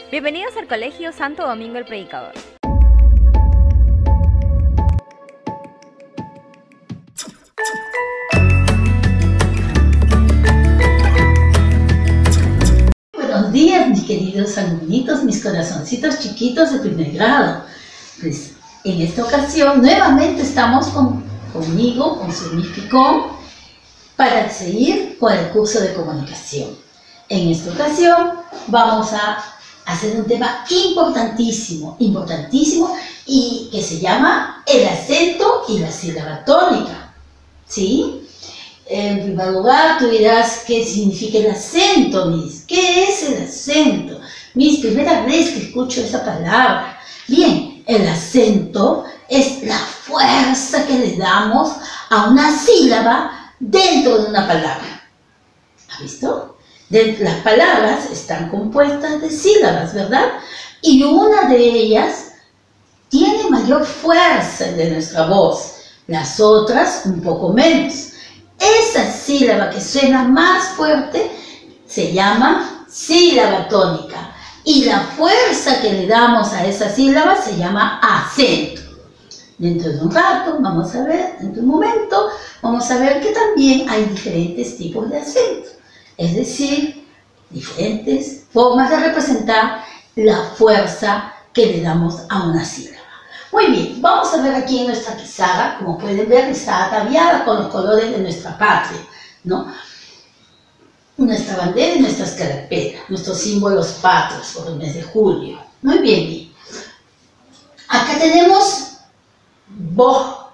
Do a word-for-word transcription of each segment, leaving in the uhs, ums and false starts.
Bienvenidos al Colegio Santo Domingo el Predicador. Buenos días, mis queridos alumnitos, mis corazoncitos chiquitos de primer grado. Pues en esta ocasión nuevamente estamos con, conmigo, con su Miss Picón, para seguir con el curso de comunicación. En esta ocasión vamos a hacer un tema importantísimo, importantísimo, y que se llama el acento y la sílaba tónica, ¿sí? En primer lugar, tú dirás, ¿qué significa el acento, Miss? ¿Qué es el acento? Miss, primera vez que escucho esa palabra. Bien, el acento es la fuerza que le damos a una sílaba dentro de una palabra. ¿Has visto? De, las palabras están compuestas de sílabas, ¿verdad? Y una de ellas tiene mayor fuerza de nuestra voz, las otras un poco menos. Esa sílaba que suena más fuerte se llama sílaba tónica y la fuerza que le damos a esa sílaba se llama acento. Dentro de un rato, vamos a ver, dentro de un momento, vamos a ver que también hay diferentes tipos de acento. Es decir, diferentes formas de representar la fuerza que le damos a una sílaba. Muy bien, vamos a ver aquí en nuestra pizarra, como pueden ver, está ataviada con los colores de nuestra patria, ¿no? Nuestra bandera y nuestras carpetas, nuestros símbolos patrios por el mes de julio. Muy bien, bien. Acá tenemos bo.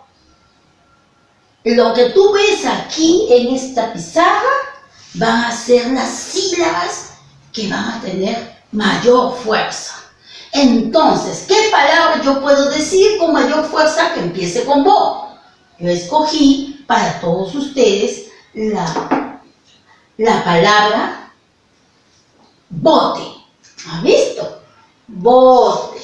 Lo que tú ves aquí en esta pizarra van a ser las sílabas que van a tener mayor fuerza. Entonces, ¿qué palabra yo puedo decir con mayor fuerza que empiece con bo? Yo escogí para todos ustedes la, la palabra bote. ¿Has visto? Bote.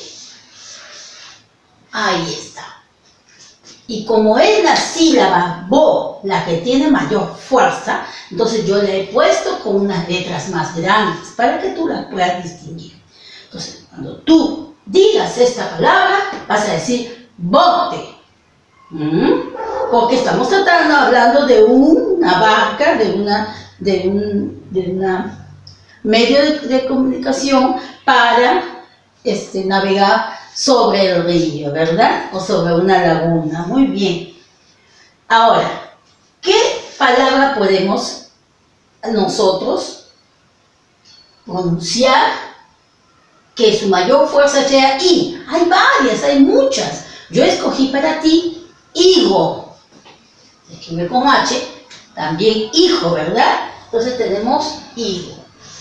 Ahí está. Y como es la sílaba bo la que tiene mayor fuerza, entonces yo le he puesto con unas letras más grandes para que tú las puedas distinguir. Entonces, cuando tú digas esta palabra, vas a decir bote. ¿Mm? Porque estamos tratando, hablando de una barca, de una, de un de una medio de, de comunicación para este, navegar sobre el río, ¿verdad? O sobre una laguna. Muy bien. Ahora, ¿qué palabra podemos nosotros pronunciar que su mayor fuerza sea I? Hay varias, hay muchas. Yo escogí para ti higo. Se escribe con H, también hijo, ¿verdad? Entonces tenemos higo.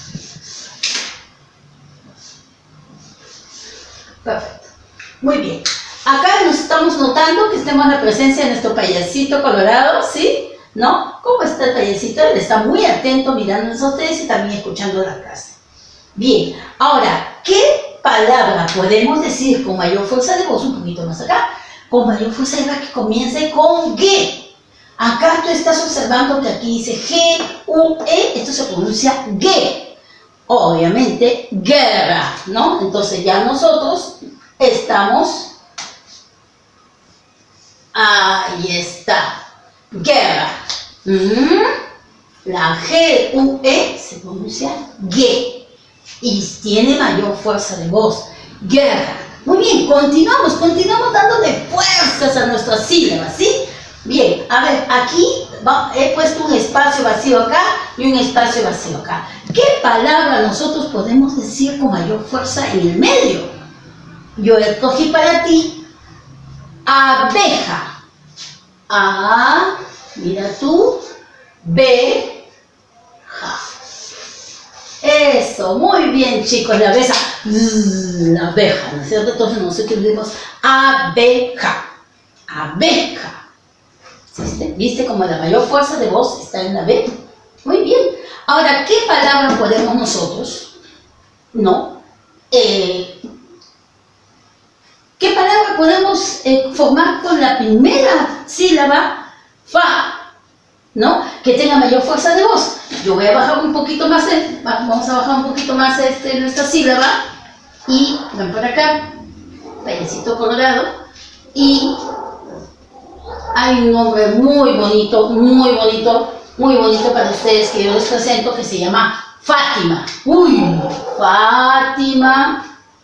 Perfecto. Muy bien. Acá nos estamos notando que estemos en la presencia de nuestro payasito colorado, ¿sí? ¿No? ¿Cómo está el payasito? Él está muy atento mirándonos a ustedes y también escuchando la clase. Bien. Ahora, ¿qué palabra podemos decir con mayor fuerza de voz? Un poquito más acá. Con mayor fuerza de voz que comience con G. Acá tú estás observando que aquí dice G, U, E. Esto se pronuncia G. Obviamente, guerra, ¿no? Entonces ya nosotros estamos, ahí está, guerra. ¿Mm? La G, U, E se pronuncia G y tiene mayor fuerza de voz, guerra. Muy bien, continuamos, continuamos dándole fuerzas a nuestras sílabas, ¿sí? Bien, a ver, aquí va, he puesto un espacio vacío acá y un espacio vacío acá. ¿Qué palabra nosotros podemos decir con mayor fuerza en el medio? Yo escogí para ti abeja. A, mira tú, B, ja. Eso, muy bien, chicos, la abeja, la abeja, ¿no es cierto? Entonces nosotros decimos abeja, abeja. ¿Viste? ¿Viste como la mayor fuerza de voz está en la B? Muy bien. Ahora, ¿qué palabra podemos nosotros? No. Eh, ¿Qué palabra podemos eh, formar con la primera sílaba fa? ¿No? Que tenga mayor fuerza de voz. Yo voy a bajar un poquito más, el, vamos a bajar un poquito más este, nuestra sílaba. Y ven por acá, payasito colorado, y hay un nombre muy bonito, muy bonito, muy bonito para ustedes que yo les presento, que se llama Fátima. Uy, Fátima.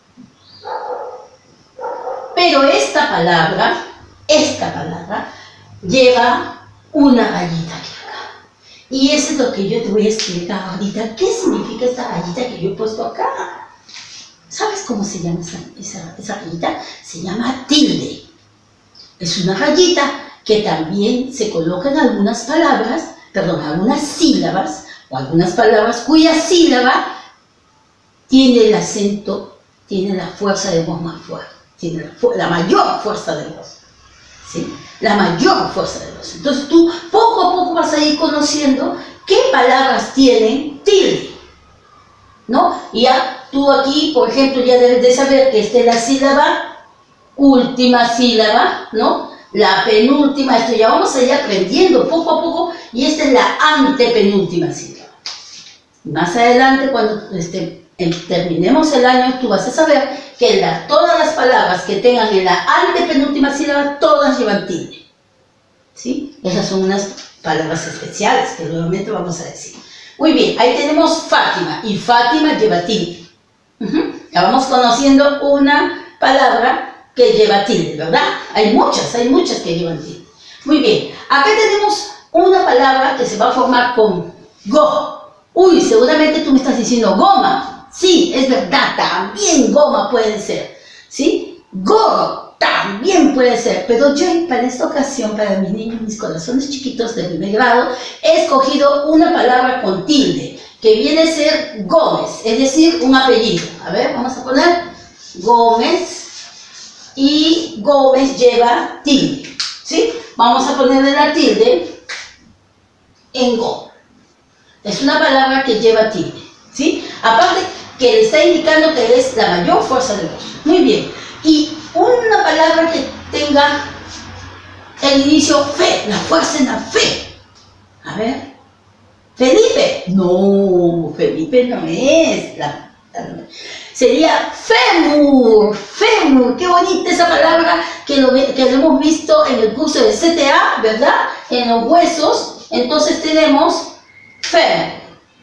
Pero esta palabra, esta palabra, lleva una rayita aquí acá. Y eso es lo que yo te voy a explicar ahorita. ¿Qué significa esta rayita que yo he puesto acá? ¿Sabes cómo se llama esa, esa, esa rayita? Se llama tilde. Es una rayita que también se coloca en algunas palabras, perdón, algunas sílabas, o algunas palabras cuya sílaba tiene el acento, tiene la fuerza de voz más fuerte, tiene la, la mayor fuerza de voz, ¿sí? La mayor fuerza de voz. Entonces tú poco a poco vas a ir conociendo qué palabras tienen tilde, ¿no? Y ya tú aquí, por ejemplo, ya debes de saber que esta es la sílaba, última sílaba, ¿no? La penúltima, esto ya vamos a ir aprendiendo poco a poco, y esta es la antepenúltima sílaba. Más adelante, cuando este, terminemos el año, tú vas a saber que la, todas las palabras que tengan en la antepenúltima sílaba, todas llevan tilde, ¿sí? Esas son unas palabras especiales que nuevamente vamos a decir. Muy bien, ahí tenemos Fátima, y Fátima lleva tilde. Uh-huh. Ya vamos conociendo una palabra que lleva tilde, ¿verdad? Hay muchas, hay muchas que llevan tilde. Muy bien, acá tenemos una palabra que se va a formar con go. Uy, seguramente tú me estás diciendo goma. Sí, es verdad, también goma puede ser, ¿sí? Gorro también puede ser, pero yo para esta ocasión, para mis niños, mis corazones chiquitos de primer grado, he escogido una palabra con tilde, que viene a ser Gómez, es decir, un apellido. A ver, vamos a poner Gómez, y Gómez lleva tilde, ¿sí? Vamos a ponerle la tilde en go. Es una palabra que lleva tilde, ¿sí? Aparte que le está indicando que es la mayor fuerza de voz. Muy bien. Y una palabra que tenga el inicio fe, la fuerza en la fe. A ver. Felipe. No, Felipe no es. La, la, sería fémur. Fémur. Qué bonita esa palabra que lo, que lo hemos visto en el curso de C T A, ¿verdad? En los huesos. Entonces tenemos fémur.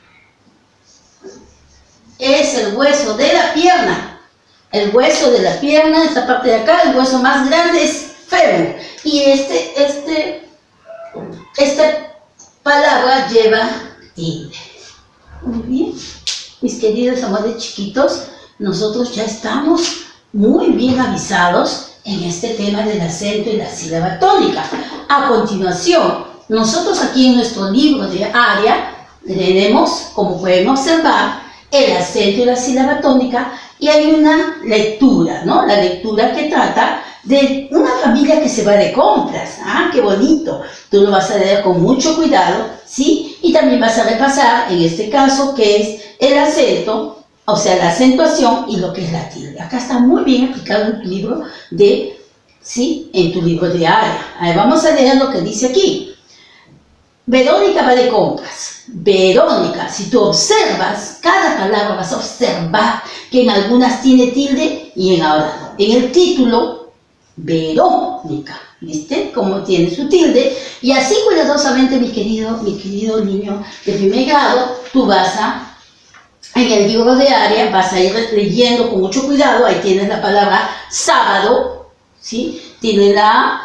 Es el hueso de la pierna. El hueso de la pierna, esta parte de acá, el hueso más grande es fémur. Y este, este, esta palabra lleva tilde. Muy bien. Mis queridos amores chiquitos, nosotros ya estamos muy bien avisados en este tema del acento y la sílaba tónica. A continuación, nosotros aquí en nuestro libro de área leeremos, como pueden observar, el acento y la sílaba tónica, y hay una lectura, ¿no? La lectura que trata de una familia que se va de compras. ¡Ah, qué bonito! Tú lo vas a leer con mucho cuidado, ¿sí? Y también vas a repasar, en este caso, qué es el acento, o sea, la acentuación y lo que es la tilde. Acá está muy bien explicado en tu libro de, ¿sí? En tu libro de área. Ahí vamos a leer lo que dice aquí. Verónica va de compras. Verónica, si tú observas cada palabra, vas a observar que en algunas tiene tilde y en ahora no. En el título, Verónica, ¿viste? Como tiene su tilde. Y así cuidadosamente, mi querido, mi querido niño de primer grado, tú vas a, en el libro de área, vas a ir leyendo con mucho cuidado. Ahí tienes la palabra sábado, ¿sí? Tiene la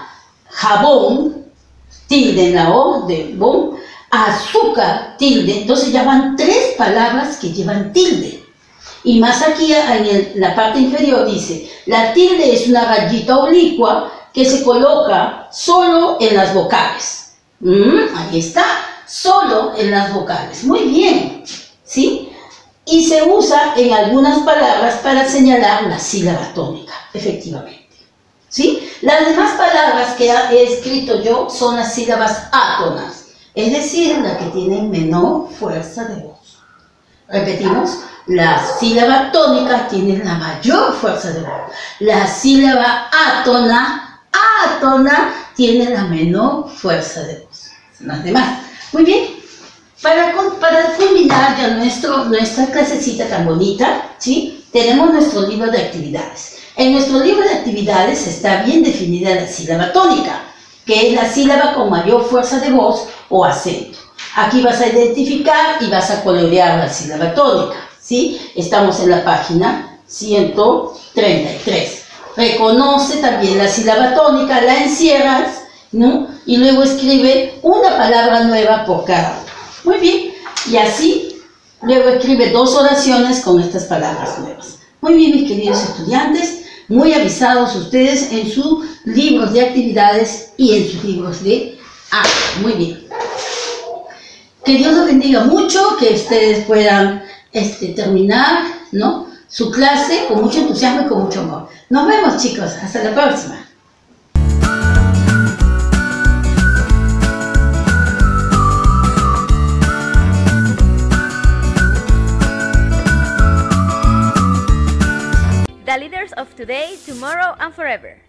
jabón, tilde en la O de bon, azúcar, tilde. Entonces ya van tres palabras que llevan tilde. Y más aquí en el, la parte inferior dice, la tilde es una rayita oblicua que se coloca solo en las vocales. Mm, ahí está, solo en las vocales. Muy bien, ¿sí? Y se usa en algunas palabras para señalar la sílaba tónica, efectivamente. ¿Sí? Las demás palabras que he escrito yo son las sílabas átonas, es decir, las que tienen menor fuerza de voz. Repetimos, la sílaba tónica tiene la mayor fuerza de voz. La sílaba átona, átona, tiene la menor fuerza de voz. Las demás. Muy bien. Para, para culminar ya nuestro, nuestra clasecita tan bonita, ¿sí? tenemos nuestro libro de actividades. En nuestro libro de actividades está bien definida la sílaba tónica, que es la sílaba con mayor fuerza de voz o acento. Aquí vas a identificar y vas a colorear la sílaba tónica, ¿sí? Estamos en la página ciento treinta y tres. Reconoce también la sílaba tónica, la encierras, ¿no? Y luego escribe una palabra nueva por cada una. Muy bien, y así luego escribe dos oraciones con estas palabras nuevas. Muy bien, mis queridos estudiantes, muy avisados ustedes en sus libros de actividades y en sus libros de arte. Muy bien. Que Dios los bendiga mucho, que ustedes puedan este, terminar, ¿no?, su clase con mucho entusiasmo y con mucho amor. Nos vemos, chicos. Hasta la próxima. The leaders of today, tomorrow, and forever.